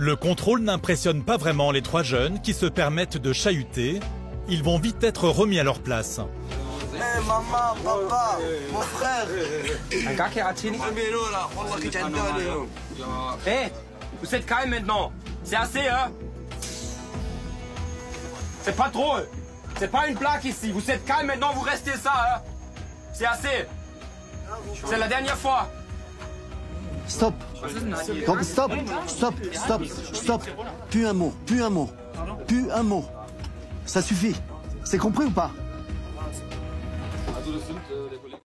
Le contrôle n'impressionne pas vraiment les trois jeunes qui se permettent de chahuter. Ils vont vite être remis à leur place. Hey, maman, papa, mon frère. Un gars qui a raté. Hé, vous êtes calme maintenant. C'est assez, hein? C'est pas drôle. C'est pas une blague ici. Vous êtes calme maintenant, vous restez ça, hein? C'est assez. C'est la dernière fois. Stop. Donc stop, stop, stop, stop. Plus un mot, plus un mot. Plus un mot. Ça suffit. C'est compris ou pas?